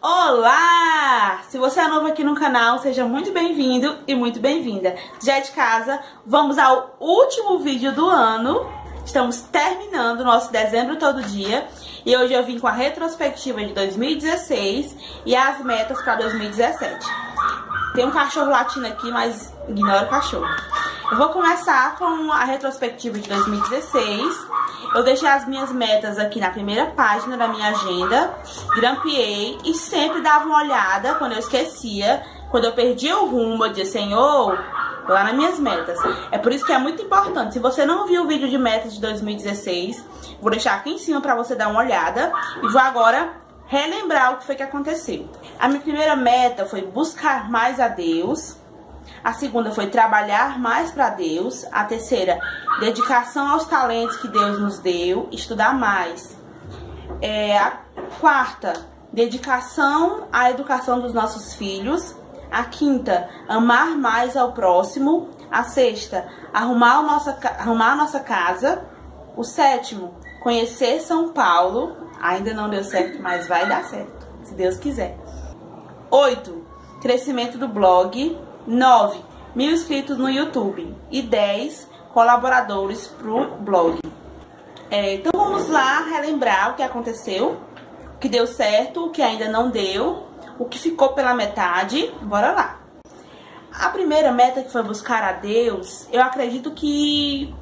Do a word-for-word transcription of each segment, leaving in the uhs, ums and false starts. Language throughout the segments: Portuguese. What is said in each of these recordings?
Olá! Se você é novo aqui no canal, seja muito bem-vindo e muito bem-vinda. Já é de casa, vamos ao último vídeo do ano. Estamos terminando o nosso dezembro todo dia. E hoje eu vim com a retrospectiva de dois mil e dezesseis e as metas para dois mil e dezessete. Tem um cachorro latindo aqui, mas ignora o cachorro. Eu vou começar com a retrospectiva de dois mil e dezesseis. Eu deixei as minhas metas aqui na primeira página da minha agenda, grampeei e sempre dava uma olhada quando eu esquecia. Quando eu perdia o rumo, eu dizia, Senhor, lá nas minhas metas. É por isso que é muito importante. Se você não viu o vídeo de metas de dois mil e dezesseis, vou deixar aqui em cima pra você dar uma olhada. E vou agora relembrar o que foi que aconteceu. A minha primeira meta foi buscar mais a Deus. A segunda foi trabalhar mais para Deus. A terceira, dedicação aos talentos que Deus nos deu, estudar mais. É, a quarta, dedicação à educação dos nossos filhos. A quinta, amar mais ao próximo. A sexta, arrumar a nossa, arrumar a nossa casa. O sétimo, conhecer São Paulo. Ainda não deu certo, mas vai dar certo, se Deus quiser. Oito, crescimento do blog. nove, mil inscritos no YouTube. E dez, colaboradores pro blog. É, então vamos lá relembrar o que aconteceu, o que deu certo, o que ainda não deu, o que ficou pela metade. Bora lá. A primeira meta, que foi buscar a Deus, eu acredito que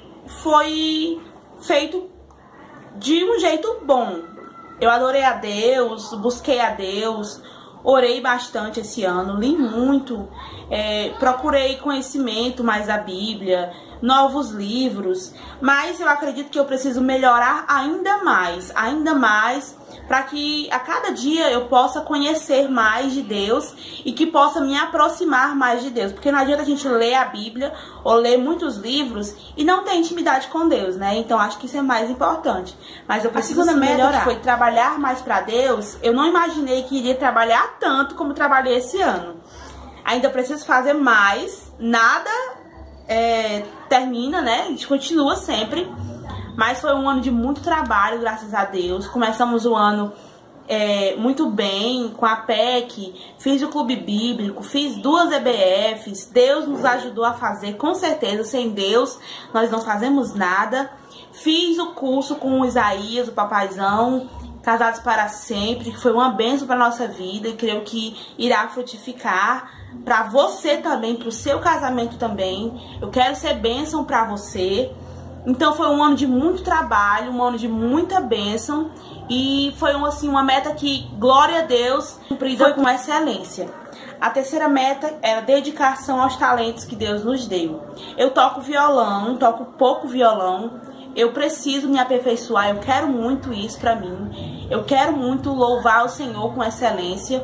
foi feito de um jeito bom. Eu adorei a Deus, busquei a Deus, orei bastante esse ano, li muito, é, procurei conhecimento mais da Bíblia, novos livros, mas eu acredito que eu preciso melhorar ainda mais, ainda mais, para que a cada dia eu possa conhecer mais de Deus e que possa me aproximar mais de Deus, porque não adianta a gente ler a Bíblia ou ler muitos livros e não ter intimidade com Deus, né? Então acho que isso é mais importante. Mas eu preciso melhorar. A segunda meta, que foi trabalhar mais para Deus, eu não imaginei que iria trabalhar tanto como trabalhei esse ano. Ainda preciso fazer mais, nada é, termina, né? A gente continua sempre. Mas foi um ano de muito trabalho, graças a Deus. Começamos o ano é, muito bem, com a P E C, fiz o Clube Bíblico, fiz duas E B Fs. Deus nos ajudou a fazer, com certeza. Sem Deus, nós não fazemos nada. Fiz o curso com o Isaías, o papaizão, Casados para Sempre, que foi uma bênção para nossa vida e creio que irá frutificar para você também, para o seu casamento também. Eu quero ser bênção para você. Então foi um ano de muito trabalho, um ano de muita bênção e foi assim, uma meta que, glória a Deus, cumprida foi com excelência. A terceira meta era dedicação aos talentos que Deus nos deu. Eu toco violão, toco pouco violão, eu preciso me aperfeiçoar, eu quero muito isso pra mim. Eu quero muito louvar o Senhor com excelência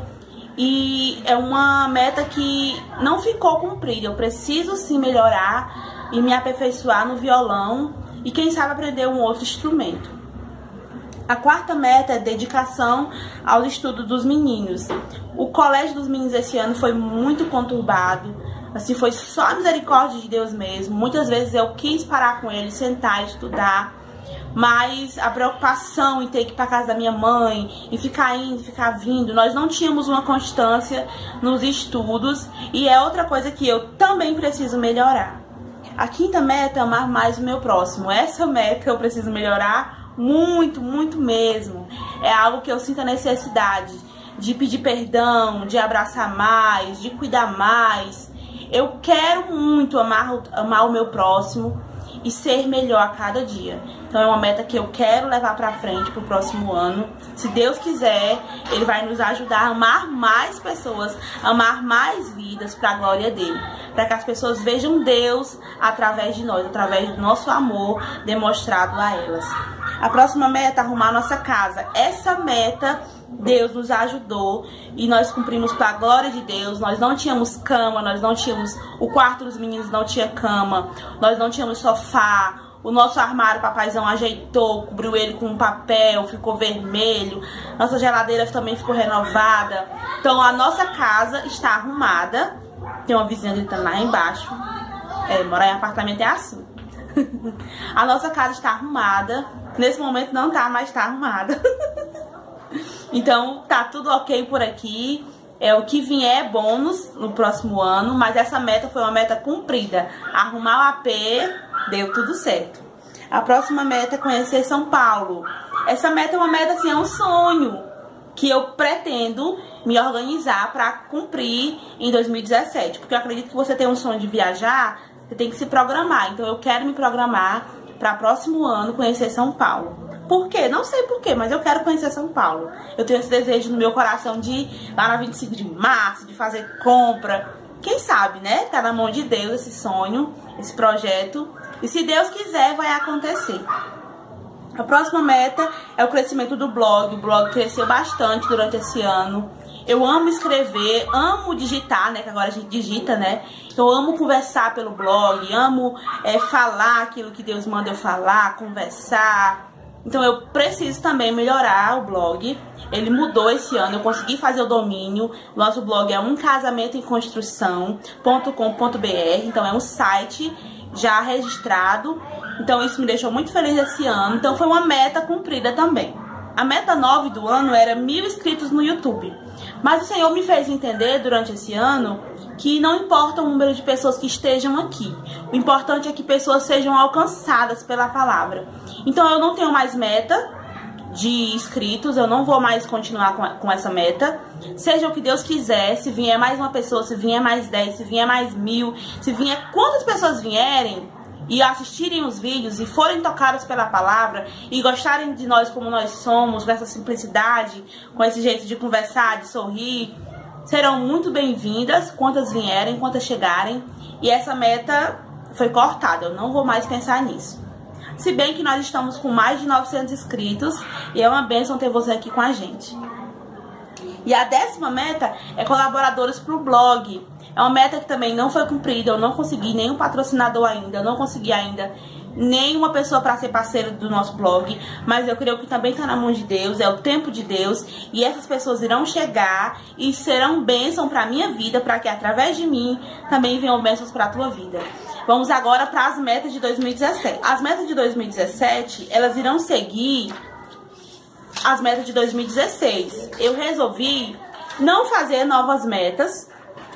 e é uma meta que não ficou cumprida. Eu preciso sim melhorar e me aperfeiçoar no violão e quem sabe aprender um outro instrumento. A quarta meta é dedicação ao estudo dos meninos. O colégio dos meninos esse ano foi muito conturbado, assim, foi só a misericórdia de Deus mesmo. Muitas vezes eu quis parar com eles, sentar e estudar, mas a preocupação em ter que ir para casa da minha mãe e ficar indo, ficar vindo, nós não tínhamos uma constância nos estudos e é outra coisa que eu também preciso melhorar. A quinta meta é amar mais o meu próximo. Essa meta eu preciso melhorar muito, muito mesmo. É algo que eu sinto a necessidade de pedir perdão, de abraçar mais, de cuidar mais. Eu quero muito amar, amar o meu próximo e ser melhor a cada dia. Então é uma meta que eu quero levar pra frente pro próximo ano. Se Deus quiser, Ele vai nos ajudar a amar mais pessoas, amar mais vidas pra glória dEle. Para que as pessoas vejam Deus através de nós, através do nosso amor demonstrado a elas. A próxima meta é arrumar nossa casa. Essa meta Deus nos ajudou e nós cumprimos para a glória de Deus. Nós não tínhamos cama, nós não tínhamos... O quarto dos meninos não tinha cama, nós não tínhamos sofá. O nosso armário, o papaizão ajeitou, cobriu ele com um papel, ficou vermelho. Nossa geladeira também ficou renovada. Então a nossa casa está arrumada. Tem uma vizinha gritando lá embaixo. É, morar em apartamento é assim. A nossa casa está arrumada. Nesse momento não tá, mas está arrumada. Então tá tudo ok por aqui. É, o que vier é bônus no próximo ano, mas essa meta foi uma meta cumprida. Arrumar o A P, deu tudo certo. A próxima meta é conhecer São Paulo. Essa meta é uma meta, assim, é um sonho que eu pretendo me organizar para cumprir em dois mil e dezessete. Porque eu acredito que você tem um sonho de viajar, você tem que se programar. Então eu quero me programar para próximo ano conhecer São Paulo. Por quê? Não sei por quê, mas eu quero conhecer São Paulo. Eu tenho esse desejo no meu coração de ir lá na vinte e cinco de março, de fazer compra. Quem sabe, né? Tá na mão de Deus esse sonho, esse projeto. E se Deus quiser, vai acontecer. A próxima meta é o crescimento do blog. O blog cresceu bastante durante esse ano. Eu amo escrever, amo digitar, né? Que agora a gente digita, né? Eu amo conversar pelo blog, amo é, falar aquilo que Deus manda eu falar, conversar. Então eu preciso também melhorar o blog. Ele mudou esse ano, eu consegui fazer o domínio. Nosso blog é um casamento em construção ponto com ponto br. Então é um site já registrado. Então isso me deixou muito feliz esse ano. Então foi uma meta cumprida também. A meta nove do ano era mil inscritos no YouTube. Mas o Senhor me fez entender durante esse ano que não importa o número de pessoas que estejam aqui. O importante é que pessoas sejam alcançadas pela palavra. Então eu não tenho mais meta de inscritos, eu não vou mais continuar com, com essa meta. Seja o que Deus quiser, se vier mais uma pessoa, se vier mais dez, se vier mais mil, se vier quantas pessoas vierem e assistirem os vídeos e forem tocadas pela palavra e gostarem de nós como nós somos, com essa simplicidade, com esse jeito de conversar, de sorrir, serão muito bem-vindas, quantas vierem, quantas chegarem. E essa meta foi cortada, eu não vou mais pensar nisso. Se bem que nós estamos com mais de novecentos inscritos e é uma bênção ter você aqui com a gente. E a décima meta é colaboradores para o blog. É uma meta que também não foi cumprida, eu não consegui nenhum patrocinador ainda, eu não consegui ainda nenhuma pessoa para ser parceira do nosso blog, mas eu creio que também está na mão de Deus, é o tempo de Deus, e essas pessoas irão chegar e serão bênção para a minha vida, para que através de mim também venham bênçãos para a tua vida. Vamos agora para as metas de dois mil e dezessete. As metas de dois mil e dezessete, elas irão seguir as metas de dois mil e dezesseis. Eu resolvi não fazer novas metas.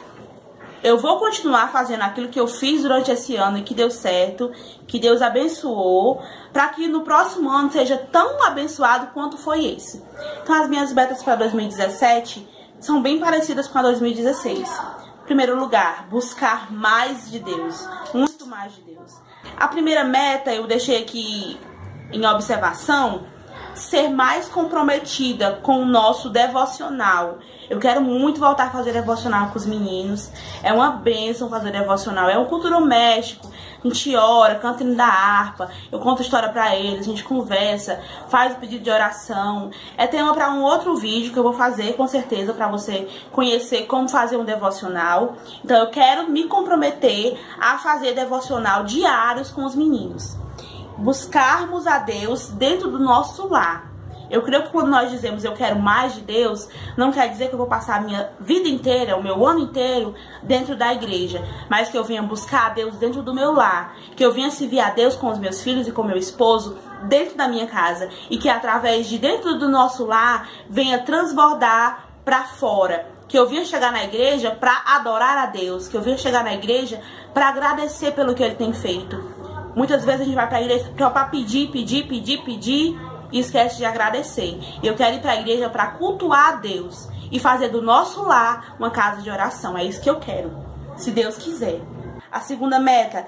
Eu vou continuar fazendo aquilo que eu fiz durante esse ano e que deu certo, que Deus abençoou, para que no próximo ano seja tão abençoado quanto foi esse. Então as minhas metas para dois mil e dezessete são bem parecidas com a dois mil e dezesseis. Em primeiro lugar, buscar mais de Deus, muito mais de Deus. A primeira meta eu deixei aqui em observação, ser mais comprometida com o nosso devocional. Eu quero muito voltar a fazer devocional com os meninos. É uma bênção fazer devocional. É um culto doméstico. A gente ora, canta hino da harpa. Eu conto história pra eles, a gente conversa, faz o pedido de oração. É tema pra um outro vídeo que eu vou fazer, com certeza, pra você conhecer como fazer um devocional. Então eu quero me comprometer a fazer devocional diários com os meninos. Buscarmos a Deus dentro do nosso lar. Eu creio que quando nós dizemos eu quero mais de Deus, não quer dizer que eu vou passar a minha vida inteira, o meu ano inteiro dentro da igreja, mas que eu venha buscar a Deus dentro do meu lar, que eu venha servir a Deus com os meus filhos e com meu esposo dentro da minha casa, e que através de dentro do nosso lar venha transbordar para fora. Que eu venha chegar na igreja para adorar a Deus, que eu venha chegar na igreja para agradecer pelo que Ele tem feito. Muitas vezes a gente vai para a igreja para pedir, pedir, pedir, pedir e esquece de agradecer. Eu quero ir para a igreja para cultuar a Deus e fazer do nosso lar uma casa de oração. É isso que eu quero, se Deus quiser. A segunda meta,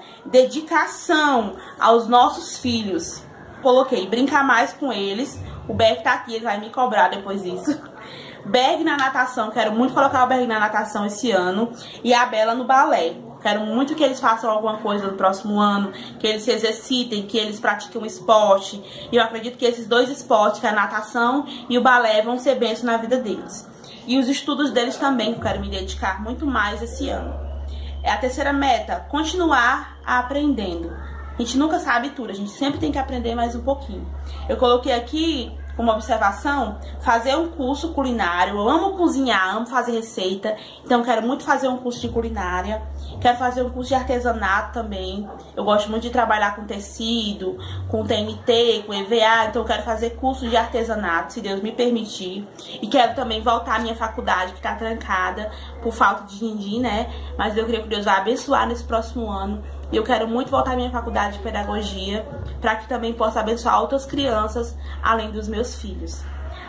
dedicação aos nossos filhos. Coloquei brincar mais com eles. O Berg tá aqui, ele vai me cobrar depois disso. Berg na natação, quero muito colocar o Berg na natação esse ano. E a Bela no balé. Quero muito que eles façam alguma coisa no próximo ano, que eles se exercitem, que eles pratiquem um esporte. E eu acredito que esses dois esportes, que é a natação e o balé, vão ser bênçãos na vida deles. E os estudos deles também, que eu quero me dedicar muito mais esse ano. É a terceira meta, continuar aprendendo. A gente nunca sabe tudo, a gente sempre tem que aprender mais um pouquinho. Eu coloquei aqui como observação, fazer um curso culinário. Eu amo cozinhar, amo fazer receita, então quero muito fazer um curso de culinária. Quero fazer um curso de artesanato também. Eu gosto muito de trabalhar com tecido, com T M T, com E V A, então eu quero fazer curso de artesanato, se Deus me permitir. E quero também voltar à minha faculdade, que tá trancada por falta de din-din, né? Mas eu creio que Deus vai abençoar nesse próximo ano. E eu quero muito voltar à minha faculdade de pedagogia, para que também possa abençoar outras crianças, além dos meus filhos.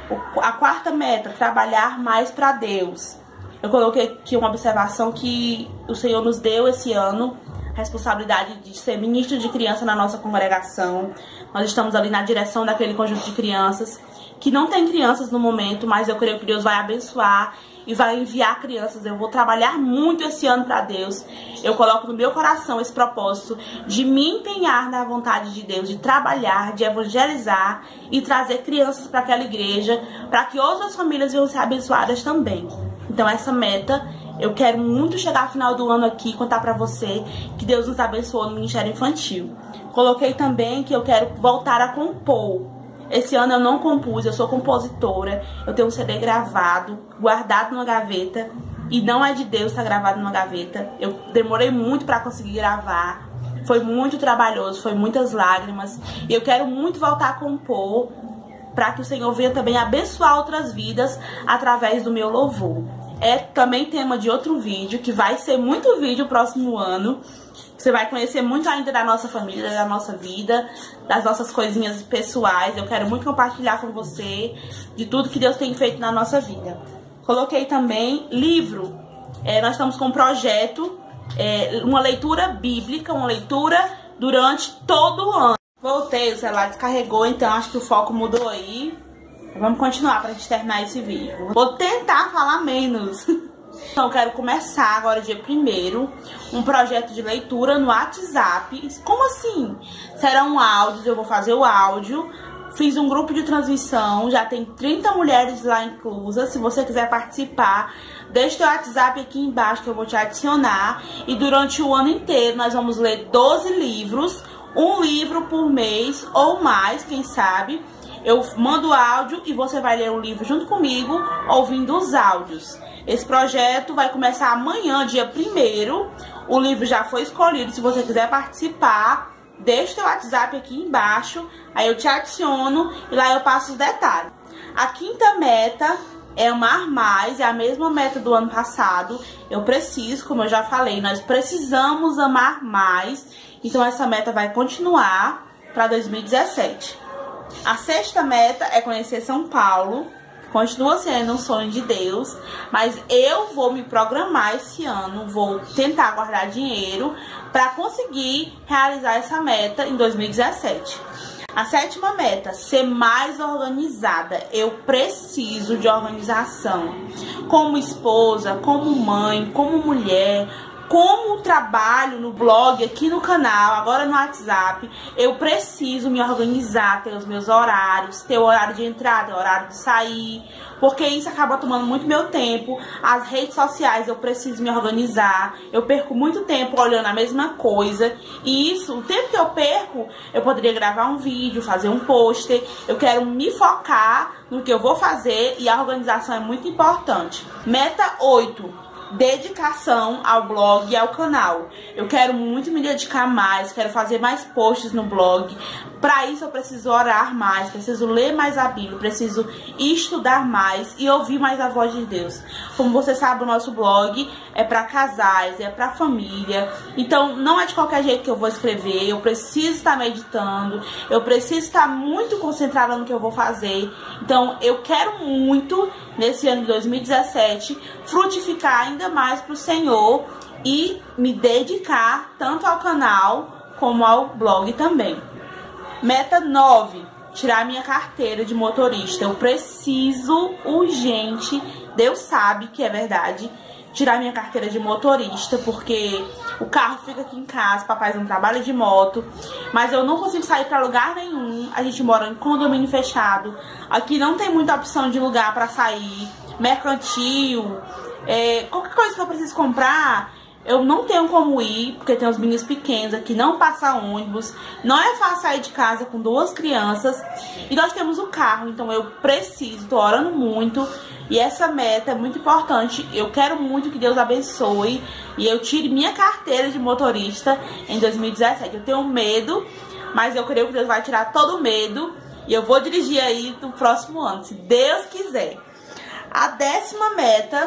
A quarta meta, trabalhar mais para Deus. Eu coloquei aqui uma observação que o Senhor nos deu esse ano, a responsabilidade de ser ministro de criança na nossa congregação. Nós estamos ali na direção daquele conjunto de crianças, que não tem crianças no momento, mas eu creio que Deus vai abençoar e vai enviar crianças. Eu vou trabalhar muito esse ano para Deus. Eu coloco no meu coração esse propósito de me empenhar na vontade de Deus, de trabalhar, de evangelizar e trazer crianças para aquela igreja, para que outras famílias venham ser abençoadas também. Então essa meta, eu quero muito chegar ao final do ano aqui e contar pra você que Deus nos abençoou no Ministério Infantil. Coloquei também que eu quero voltar a compor. Esse ano eu não compus, eu sou compositora, eu tenho um C D gravado, guardado numa gaveta, e não é de Deus estar gravado numa gaveta. Eu demorei muito pra conseguir gravar, foi muito trabalhoso, foi muitas lágrimas, e eu quero muito voltar a compor, para que o Senhor venha também abençoar outras vidas através do meu louvor. É também tema de outro vídeo, que vai ser muito vídeo próximo ano. Você vai conhecer muito ainda da nossa família, da nossa vida, das nossas coisinhas pessoais. Eu quero muito compartilhar com você de tudo que Deus tem feito na nossa vida. Coloquei também livro. É, nós estamos com um projeto, é, uma leitura bíblica, uma leitura durante todo o ano. Voltei, o celular descarregou, então acho que o foco mudou aí. Vamos continuar pra gente terminar esse vídeo. Vou tentar falar menos. Então eu quero começar agora, dia primeiro, um projeto de leitura no WhatsApp. Como assim? Serão áudios, eu vou fazer o áudio. Fiz um grupo de transmissão, já tem trinta mulheres lá inclusas. Se você quiser participar, deixa o teu WhatsApp aqui embaixo que eu vou te adicionar. E durante o ano inteiro nós vamos ler doze livros. Um livro por mês ou mais, quem sabe. Eu mando áudio e você vai ler o livro junto comigo, ouvindo os áudios. Esse projeto vai começar amanhã, dia primeiro. O livro já foi escolhido. Se você quiser participar, deixa o teu WhatsApp aqui embaixo. Aí eu te adiciono e lá eu passo os detalhes. A quinta meta é amar mais, é a mesma meta do ano passado. Eu preciso, como eu já falei, nós precisamos amar mais. Então essa meta vai continuar para dois mil e dezessete. A sexta meta é conhecer São Paulo. Continua sendo um sonho de Deus, mas eu vou me programar esse ano, vou tentar guardar dinheiro para conseguir realizar essa meta em dois mil e dezessete. A sétima meta, ser mais organizada. Eu preciso de organização. Como esposa, como mãe, como mulher, como trabalho no blog, aqui no canal, agora no WhatsApp, eu preciso me organizar, ter os meus horários, ter o horário de entrada, o horário de sair, porque isso acaba tomando muito meu tempo. As redes sociais, eu preciso me organizar, eu perco muito tempo olhando a mesma coisa, e isso, o tempo que eu perco, eu poderia gravar um vídeo, fazer um pôster. Eu quero me focar no que eu vou fazer e a organização é muito importante. Meta oito. Dedicação ao blog e ao canal. Eu quero muito me dedicar mais, quero fazer mais posts no blog. Para isso eu preciso orar mais, preciso ler mais a Bíblia, preciso estudar mais e ouvir mais a voz de Deus. Como você sabe, o nosso blog é para casais, é para família. Então não é de qualquer jeito que eu vou escrever, eu preciso estar meditando, eu preciso estar muito concentrada no que eu vou fazer. Então eu quero muito, nesse ano de dois mil e dezessete, frutificar ainda mais para o Senhor e me dedicar tanto ao canal como ao blog também. Meta nove, tirar minha carteira de motorista. Eu preciso urgente, Deus sabe que é verdade, tirar minha carteira de motorista, porque o carro fica aqui em casa, papai não trabalha de moto, mas eu não consigo sair pra lugar nenhum. A gente mora em condomínio fechado, aqui não tem muita opção de lugar pra sair, mercantil, é, qualquer coisa que eu preciso comprar, eu não tenho como ir, porque tem os meninos pequenos aqui, não passa ônibus, não é fácil sair de casa com duas crianças, e nós temos o carro, então eu preciso, tô orando muito, e essa meta é muito importante. Eu quero muito que Deus abençoe e eu tire minha carteira de motorista em dois mil e dezessete. Eu tenho medo, mas eu creio que Deus vai tirar todo o medo, e eu vou dirigir aí no próximo ano, se Deus quiser. A décima meta,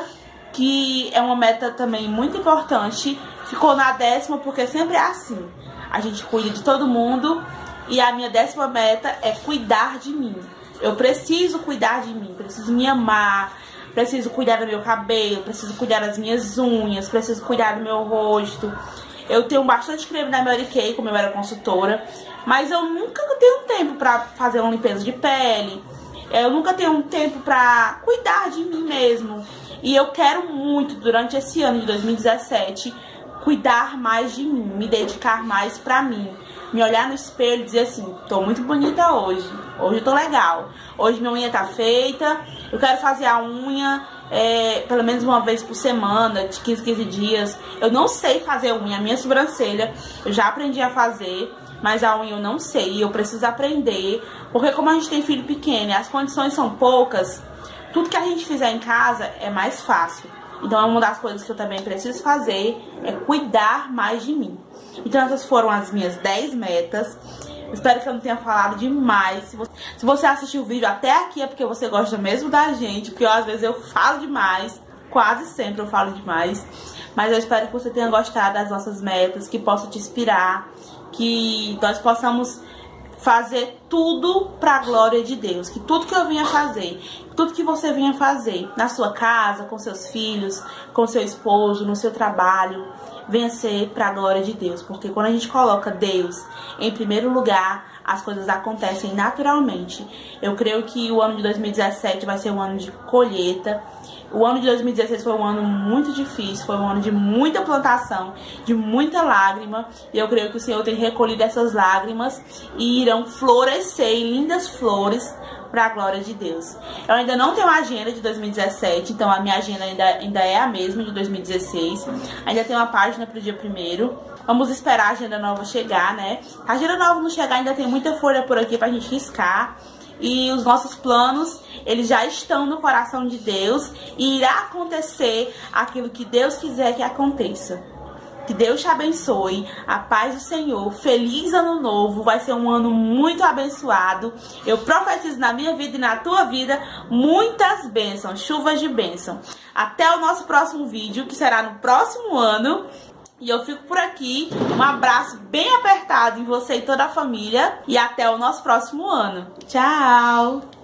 que é uma meta também muito importante, ficou na décima porque sempre é assim. A gente cuida de todo mundo e a minha décima meta é cuidar de mim. Eu preciso cuidar de mim, preciso me amar, preciso cuidar do meu cabelo, preciso cuidar das minhas unhas, preciso cuidar do meu rosto. Eu tenho bastante creme da Mary Kay, como eu era consultora, mas eu nunca tenho tempo pra fazer uma limpeza de pele. Eu nunca tenho tempo pra cuidar de mim mesmo. E eu quero muito, durante esse ano de dois mil e dezessete, cuidar mais de mim, me dedicar mais pra mim. Me olhar no espelho e dizer assim, tô muito bonita hoje, hoje eu tô legal, hoje minha unha tá feita, eu quero fazer a unha é, pelo menos uma vez por semana, de quinze, quinze dias. Eu não sei fazer unha, a minha sobrancelha eu já aprendi a fazer, mas a unha eu não sei, e eu preciso aprender, porque como a gente tem filho pequeno e as condições são poucas, tudo que a gente fizer em casa é mais fácil. Então uma das coisas que eu também preciso fazer é cuidar mais de mim. Então essas foram as minhas dez metas. Espero que eu não tenha falado demais. Se você, se você assistiu o vídeo até aqui é porque você gosta mesmo da gente, porque eu, às vezes eu falo demais, quase sempre eu falo demais. Mas eu espero que você tenha gostado das nossas metas, que possa te inspirar, que nós possamos fazer tudo pra glória de Deus, que tudo que eu vinha fazer, tudo que você vinha fazer na sua casa, com seus filhos, com seu esposo, no seu trabalho, venha ser pra glória de Deus, porque quando a gente coloca Deus em primeiro lugar, as coisas acontecem naturalmente. Eu creio que o ano de dois mil e dezessete vai ser um ano de colheita. O ano de dois mil e dezesseis foi um ano muito difícil, foi um ano de muita plantação, de muita lágrima. E eu creio que o Senhor tem recolhido essas lágrimas e irão florescer em lindas flores para a glória de Deus. Eu ainda não tenho a agenda de dois mil e dezessete, então a minha agenda ainda, ainda é a mesma de dois mil e dezesseis. Ainda tem uma página para o dia primeiro. Vamos esperar a agenda nova chegar, né? A agenda nova não chegar, ainda tem muita folha por aqui pra gente riscar. E os nossos planos, eles já estão no coração de Deus. E irá acontecer aquilo que Deus quiser que aconteça. Que Deus te abençoe, a paz do Senhor, feliz ano novo, vai ser um ano muito abençoado. Eu profetizo na minha vida e na tua vida muitas bênçãos, chuvas de bênção. Até o nosso próximo vídeo, que será no próximo ano. E eu fico por aqui, um abraço bem apertado em você e toda a família. E até o nosso próximo ano. Tchau!